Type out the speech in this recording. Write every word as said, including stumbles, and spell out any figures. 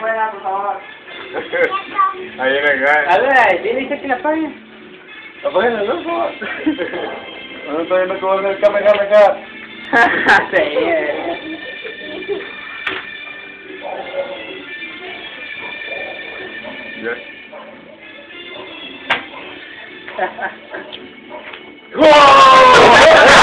buena, por favor. Ahí en el gas. A ver, ¿le dice que la paguen? Apaguen el loco. No estoy viendo cómo hacer el Kamehameha. Sí, eh. ¡Wow!